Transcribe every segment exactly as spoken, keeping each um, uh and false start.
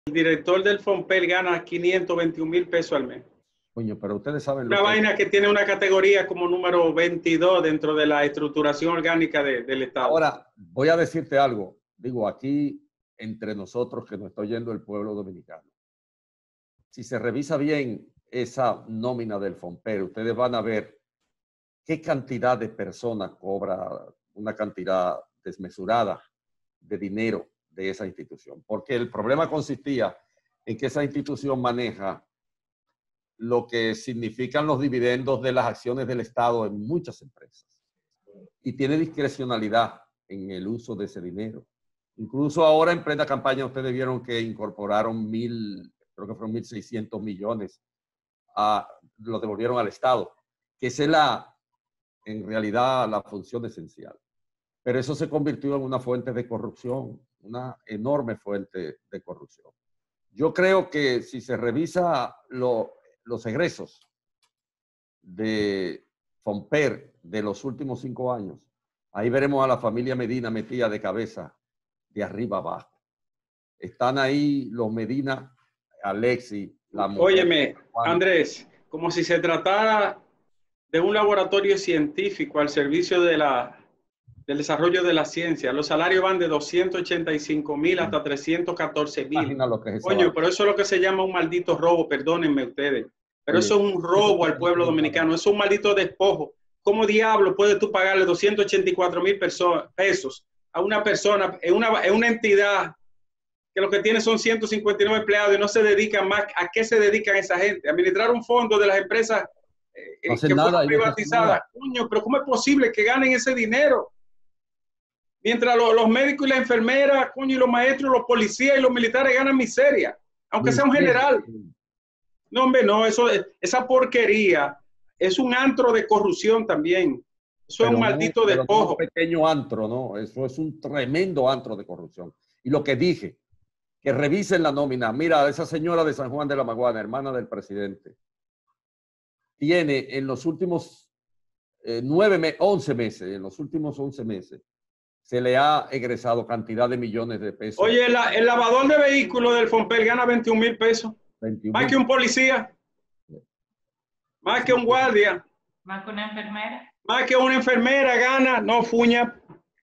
el director del FOMPEL gana quinientos veintiún mil pesos al mes. Coño, pero ustedes saben Una lo que vaina que tiene una categoría como número veintidós dentro de la estructuración orgánica de, del Estado. Ahora, voy a decirte algo. Digo, aquí, entre nosotros, que nos está oyendo el pueblo dominicano. Si se revisa bien esa nómina del FOMPEL, ustedes van a ver qué cantidad de personas cobra una cantidad desmesurada de dinero de esa institución. Porque el problema consistía en que esa institución maneja lo que significan los dividendos de las acciones del Estado en muchas empresas. Y tiene discrecionalidad en el uso de ese dinero. Incluso ahora en plena campaña ustedes vieron que incorporaron mil, creo que fueron mil seiscientos millones, a, lo devolvieron al Estado, que esa es la, en realidad la función esencial. Pero eso se convirtió en una fuente de corrupción, una enorme fuente de corrupción. Yo creo que si se revisa lo, los egresos de FOMPEL de los últimos cinco años, ahí veremos a la familia Medina metida de cabeza de arriba abajo. Están ahí los Medina, Alexis, la mujer. Óyeme, Andrés, como si se tratara de un laboratorio científico al servicio de la, del desarrollo de la ciencia. Los salarios van de doscientos ochenta y cinco mil hasta trescientos catorce mil. Coño, pero eso es lo que se llama un maldito robo, perdónenme ustedes. Pero Oye, eso es un robo al pueblo dominicano, eso es un maldito despojo. ¿Cómo diablo puedes tú pagarle doscientos ochenta y cuatro mil pesos a una persona, en una, en una entidad que lo que tiene son ciento cincuenta y nueve empleados y no se dedican más? ¿A qué se dedican esa gente? ¿A administrar un fondo de las empresas eh, no que fueron privatizadas? Coño, pero ¿cómo es posible que ganen ese dinero? Mientras los, los médicos y las enfermeras, coño, y los maestros, los policías y los militares ganan miseria, aunque sea un general. No, hombre, no, eso, esa porquería es un antro de corrupción también. Eso pero es un maldito no, despojo. No un pequeño antro, ¿no? Eso es un tremendo antro de corrupción. Y lo que dije, que revisen la nómina. Mira, esa señora de San Juan de la Maguana, hermana del presidente, tiene en los últimos eh, nueve, me once meses, en los últimos once meses, se le ha egresado cantidad de millones de pesos. Oye, el, el lavador de vehículos del FOMPEL gana veintiún mil pesos. veintiún más que un policía. Más que un guardia. Más que una enfermera. Más que una enfermera gana, no fuña.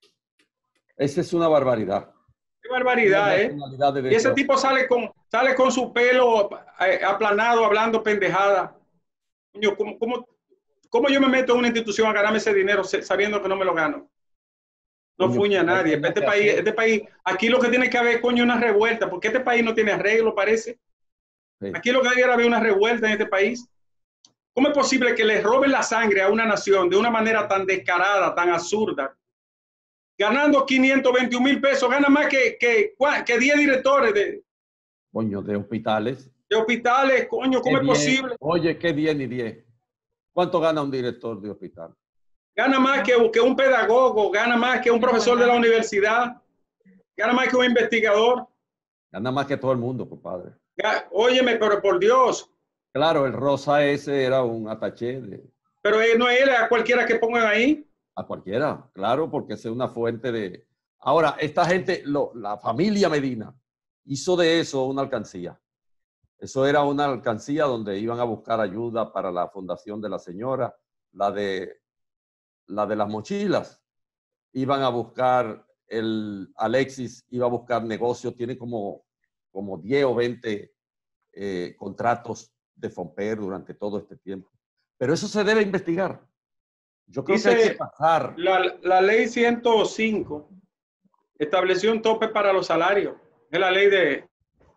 Esa es una barbaridad. Qué barbaridad, ¿eh? Y ese tipo sale con, sale con su pelo eh, aplanado, hablando pendejada. ¿Cómo, cómo, ¿Cómo yo me meto en una institución a ganarme ese dinero sabiendo que no me lo gano? No coño, fuña a nadie. Este país, este país, aquí lo que tiene que haber, coño, una revuelta, porque este país no tiene arreglo, parece. Sí. Aquí lo que debería haber una revuelta en este país. ¿Cómo es posible que le roben la sangre a una nación de una manera tan descarada, tan absurda? Ganando quinientos veintiún mil pesos, gana más que, que, que diez directores de... Coño, de hospitales. De hospitales, coño, ¿cómo es diez, posible? Oye, ¿qué diez ni diez? ¿Cuánto gana un director de hospital? Gana más que, que un pedagogo, gana más que un profesor de la universidad, gana más que un investigador. Gana más que todo el mundo, compadre. Óyeme, pero por Dios. Claro, el Rosa ese era un ataché de... Pero él no es a cualquiera que pongan ahí. A cualquiera, claro, porque es una fuente de... Ahora, esta gente, lo, la familia Medina, hizo de eso una alcancía. Eso era una alcancía donde iban a buscar ayuda para la fundación de la señora, la de, la de las mochilas. Iban a buscar, el Alexis iba a buscar negocios, tiene como, como diez o veinte eh, contratos de FOMPEL durante todo este tiempo. Pero eso se debe investigar. Yo creo Dice, que hay que pasar. La, la ley ciento cinco estableció un tope para los salarios. Es la ley de,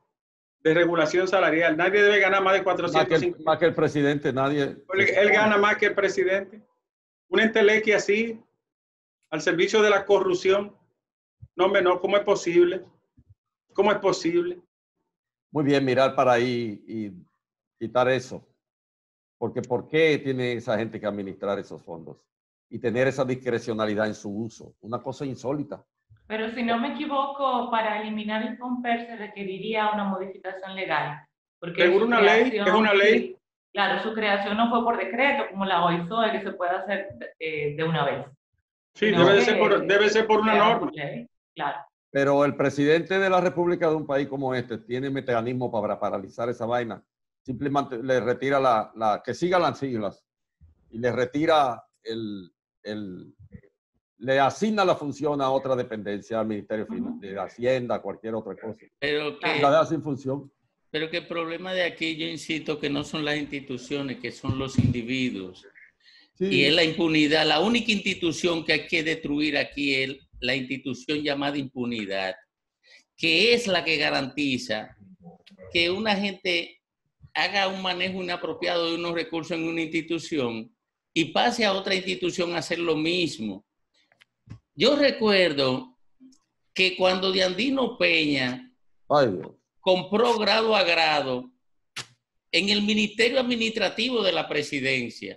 de regulación salarial. Nadie debe ganar más de cuatrocientos cincuenta. Más que el, más que el presidente, nadie. Él, él gana más que el presidente. Una entelequia así, al servicio de la corrupción. No, hombre, no, ¿cómo es posible? ¿Cómo es posible? Muy bien, mirar para ahí y quitar eso. Porque ¿por qué tiene esa gente que administrar esos fondos? Y tener esa discrecionalidad en su uso. Una cosa insólita. Pero si no me equivoco, para eliminar el FOMPEL se requeriría una modificación legal. Porque ¿Seguro una ley? ¿Es una ley? Claro, su creación no fue por decreto, como la O I S O E, que se puede hacer eh, de una vez. Sí, debe, que, ser por, debe ser por una norma. Ley, claro. Pero el presidente de la República de un país como este tiene mecanismo para paralizar esa vaina. Simplemente le retira la, la que siga las siglas y le retira el, el, le asigna la función a otra dependencia, al Ministerio de Hacienda, cualquier otra cosa. Pero que, la deja sin función. Pero que el problema de aquí, yo insisto, que no son las instituciones, que son los individuos. Sí. Y es la impunidad. La única institución que hay que destruir aquí es la institución llamada impunidad, que es la que garantiza que una gente haga un manejo inapropiado de unos recursos en una institución y pase a otra institución a hacer lo mismo. Yo recuerdo que cuando Diandino Peña Ay, Dios. compró grado a grado en el Ministerio Administrativo de la Presidencia,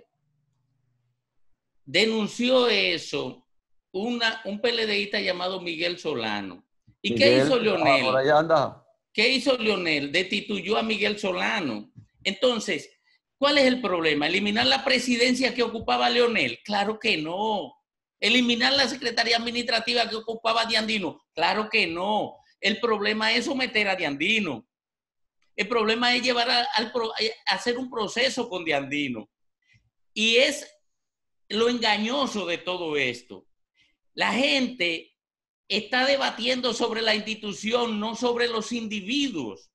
denunció eso una, un PLDista llamado Miguel Solano. ¿Y Miguel, qué hizo Leonel? Por allá anda. ¿Qué hizo Leonel? Destituyó a Miguel Solano. Entonces, ¿cuál es el problema? ¿Eliminar la presidencia que ocupaba Leonel? Claro que no. ¿Eliminar la secretaría administrativa que ocupaba Diandino? Claro que no. El problema es someter a Diandino. El problema es llevar a, al, a hacer un proceso con Diandino. Y es lo engañoso de todo esto. La gente está debatiendo sobre la institución, no sobre los individuos.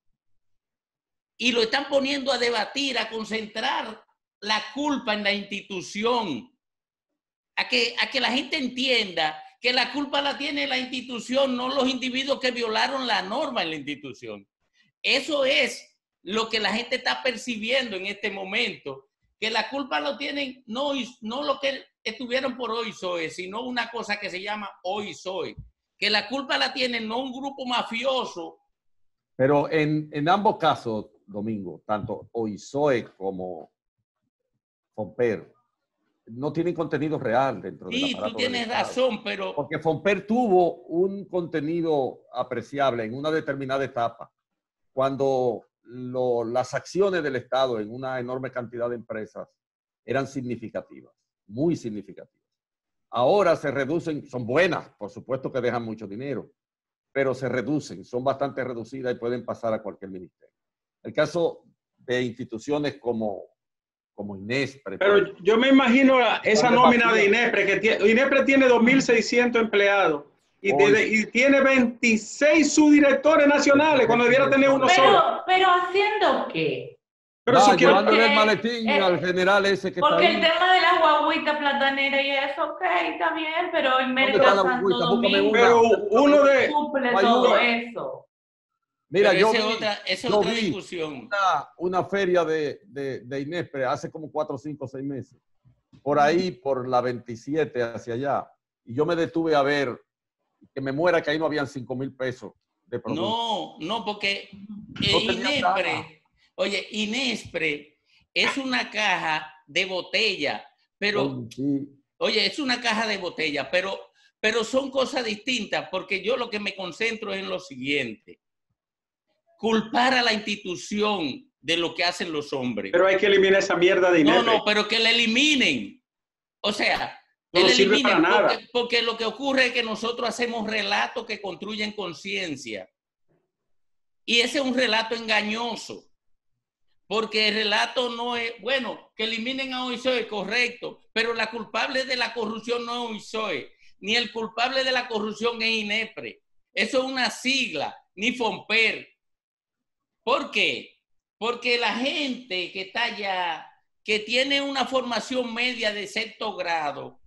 Y lo están poniendo a debatir, a concentrar la culpa en la institución. A que, a que la gente entienda que la culpa la tiene la institución, no los individuos que violaron la norma en la institución. Eso es lo que la gente está percibiendo en este momento, que la culpa lo tienen no, no lo que estuvieron por Hoy Soy, sino una cosa que se llama Hoy Soy, que la culpa la tiene no un grupo mafioso. Pero en, en ambos casos, Domingo, tanto Hoy Soy como Fomper, no tienen contenido real dentro de la Sí, tú tienes razón, pero... Porque Fomper tuvo un contenido apreciable en una determinada etapa, cuando lo, las acciones del Estado en una enorme cantidad de empresas eran significativas, muy significativas. Ahora se reducen, son buenas, por supuesto que dejan mucho dinero, pero se reducen, son bastante reducidas y pueden pasar a cualquier ministerio. El caso de instituciones como... como Inespre. Pero yo me imagino esa nómina de Inespre, que tiene, Inespre tiene dos mil seiscientos empleados y, tiene, y tiene veintiséis subdirectores nacionales cuando debiera tener uno pero, solo. Pero ¿haciendo qué? Pero no, llevándole el maletín eh, al general ese que porque está el tema de las guaguitas plataneras y eso, ok, está bien, pero en Mérida, Santo Domingo, pero uno de... suple todo eso. Mira, Pero yo esa vi, otra, esa yo otra vi discusión. Una, una feria de, de, de Inespre hace como cuatro, cinco, seis meses. Por ahí, por la veintisiete hacia allá. Y yo me detuve a ver que me muera que ahí no habían cinco mil pesos de producto. No, no, porque eh, no Inespre, oye, Inespre es una caja de botella, pero, sí. oye, es una caja de botella, pero, pero son cosas distintas, porque yo lo que me concentro es en lo siguiente. Culpar a la institución de lo que hacen los hombres. Pero hay que eliminar esa mierda de Inespre. No, no, pero que la eliminen. O sea, no que la sirve eliminen para porque, nada. porque lo que ocurre es que nosotros hacemos relatos que construyen conciencia. Y ese es un relato engañoso. Porque el relato no es, bueno, que eliminen a Hoy Soy, correcto, pero la culpable de la corrupción no es Hoy Soy, ni el culpable de la corrupción es Inespre. Eso es una sigla, ni Fomper. ¿Por qué? Porque la gente que está allá, que tiene una formación media de sexto grado,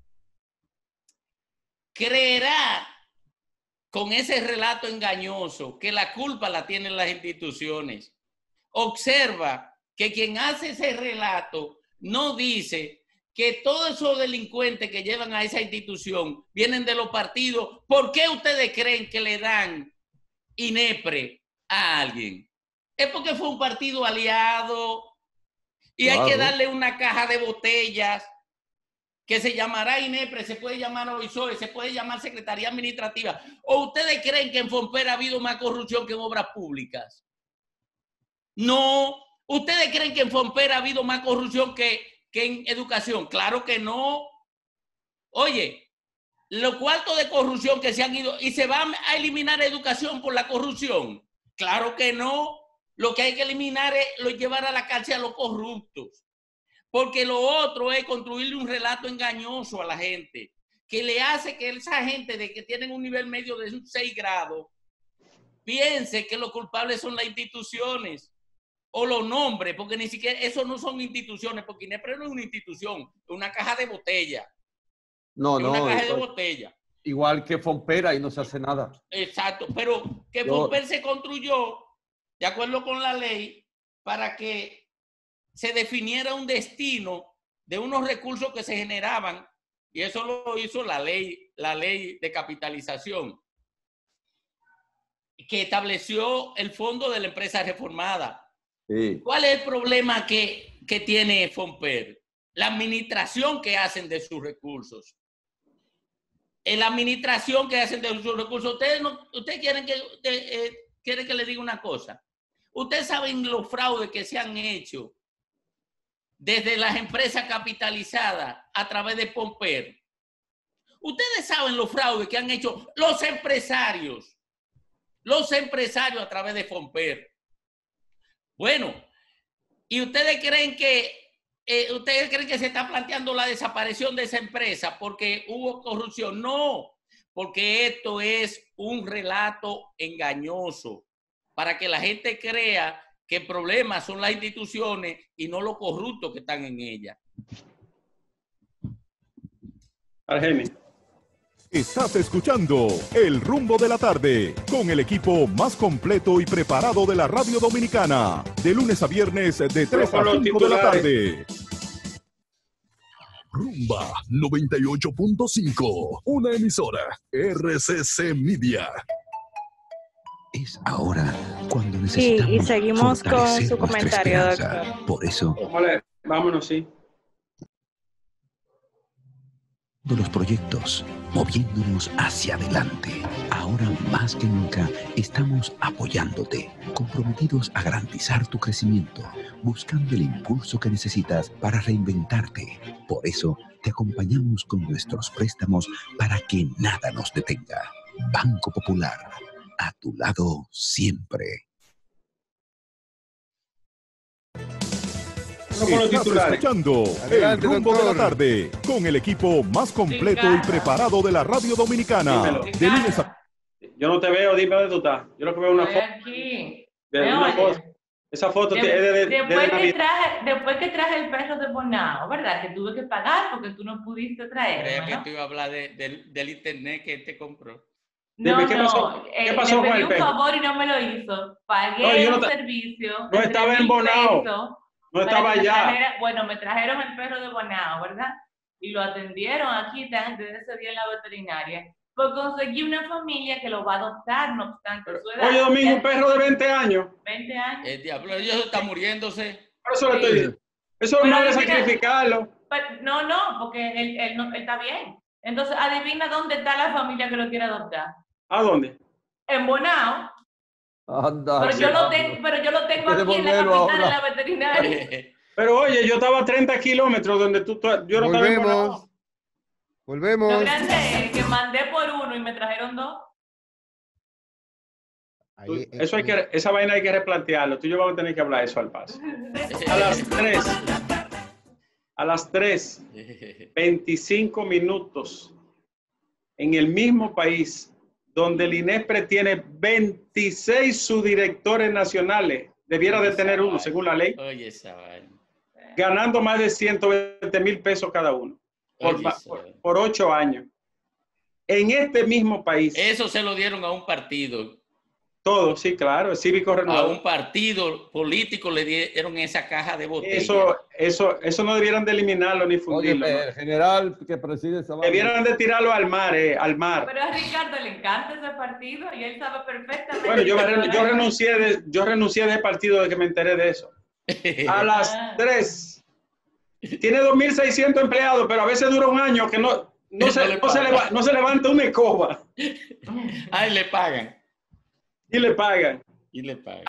creerá con ese relato engañoso que la culpa la tienen las instituciones. Observa que quien hace ese relato no dice que todos esos delincuentes que llevan a esa institución vienen de los partidos. ¿Por qué ustedes creen que le dan Inespre a alguien? Es porque fue un partido aliado y claro, hay que darle una caja de botellas que se llamará Inespre, se puede llamar Hoy Soy, se puede llamar Secretaría Administrativa. ¿O ustedes creen que en Fomper ha habido más corrupción que en obras públicas? No. ¿Ustedes creen que en Fomper ha habido más corrupción que, que en educación? Claro que no. Oye, los cuartos de corrupción que se han ido y se va a eliminar educación por la corrupción. Claro que no. Lo que hay que eliminar es lo, llevar a la cárcel a los corruptos. Porque lo otro es construirle un relato engañoso a la gente, que le hace que esa gente de que tienen un nivel medio de seis grados piense que los culpables son las instituciones o los nombres, porque ni siquiera eso no son instituciones, porque INEPRE no es una institución, es una caja de botella. No, es no. una caja igual, de botella. Igual que Fomper, ahí no se hace nada. Exacto, pero que Yo, Fomper se construyó de acuerdo con la ley para que se definiera un destino de unos recursos que se generaban, y eso lo hizo la ley, la ley de capitalización, que estableció el fondo de la empresa reformada. sí. ¿Cuál es el problema que, que tiene Fomper? La administración que hacen de sus recursos. En la administración que hacen de sus recursos. Ustedes, no, ustedes quieren, que, eh, quieren que les diga una cosa. Ustedes saben los fraudes que se han hecho desde las empresas capitalizadas a través de Fomper. Ustedes saben los fraudes que han hecho los empresarios. Los empresarios a través de Fomper. Bueno, ¿y ustedes creen que eh, ustedes creen que se está planteando la desaparición de esa empresa porque hubo corrupción? No, porque esto es un relato engañoso para que la gente crea que el problema son las instituciones y no los corruptos que están en ellas. Argenis. Estás escuchando El Rumbo de la Tarde con el equipo más completo y preparado de la radio dominicana. De lunes a viernes de tres a cinco de la tarde. Rumba noventa y ocho punto cinco. Una emisora R C C Media. Es ahora cuando necesitamos Sí, y seguimos con fortalecer su nuestra comentario, esperanza. doctor. Por eso, Vale, vámonos, sí. de los proyectos, moviéndonos hacia adelante. Ahora más que nunca estamos apoyándote, comprometidos a garantizar tu crecimiento, buscando el impulso que necesitas para reinventarte. Por eso te acompañamos con nuestros préstamos para que nada nos detenga. Banco Popular, a tu lado siempre. Estás escuchando Adelante, El Rumbo doctor. de la Tarde con el equipo más completo y preparado de la radio dominicana. Dímelo. De lunes a Yo no te veo, dime dónde tú estás. Yo lo que veo es una Estoy foto. aquí. De ¿Me una oyes? foto. Esa foto De- es de, de, de, después, de que Navidad. traje, después que traje el perro de Bonao, ¿verdad? Que tuve que pagar porque tú no pudiste Creía traerlo, que ¿no? tú ibas a hablar de, del- del internet que te compró. No, Dime, ¿qué no, pasó? ¿Qué eh, pasó le con pedí el un perro? favor y no me lo hizo. Pagué No, yo no un ta- servicio. no de estaba tres en mil Bonao. pesos No para estaba que me allá. trajera- bueno, me trajeron el perro de Bonao, ¿verdad? Y lo atendieron aquí desde ese día en la veterinaria. Pues conseguí una familia que lo va a adoptar, no obstante Pero, su edad. oye, Domingo, Ya un perro de veinte años. veinte años. El diablo, ellos están muriéndose. Por eso le estoy Sí. diciendo. Eso es Pero malo adivina- sacrificarlo. Pero, no, no, porque él, él, no, él está bien. Entonces, adivina dónde está la familia que lo quiere adoptar. ¿A dónde? En Bonao. Anda, Pero yo lo Diablo. tengo, pero yo lo tengo Hay que aquí en la devolverlo capital, en ahora. la veterinaria. Pero oye, yo estaba a treinta kilómetros donde tú, tú- yo no estaba en Volvemos. Bonao. Lo Volvemos. grande es que mandé por uno y me trajeron dos. Tú- Ahí, Eso hay eh, que, esa vaina hay que replantearlo. Tú y yo vamos a tener que hablar eso al paso. A las tres. A las tres. veinticinco minutos. En el mismo país donde el INEPRE tiene veintiséis subdirectores nacionales. Debiera de tener uno, según la ley. Oye, esa vaina. Ganando más de ciento veinte mil pesos cada uno. Por, Oye, va- esa por, vaina. por ocho años. En este mismo país. Eso se lo dieron a un partido. Todo, sí, claro. El cívico A renovador. un partido político le dieron esa caja de botella. Eso, eso, eso no debieran de eliminarlo ni Oye, fundirlo. ¿no? el general que preside esa vaina. Debieran de tirarlo al mar, eh, al mar. Pero a Ricardo le encanta ese partido y él sabe perfectamente. Bueno, yo, que re- no yo le- renuncié de, yo renuncié de ese partido de que me enteré de eso. A las Ah. tres. Tiene dos mil seiscientos empleados, pero a veces dura un año que no, no, No se, le no, se, pagan. leva- no se levanta una escoba Ay, le pagan. y le pagan. Y le pagan.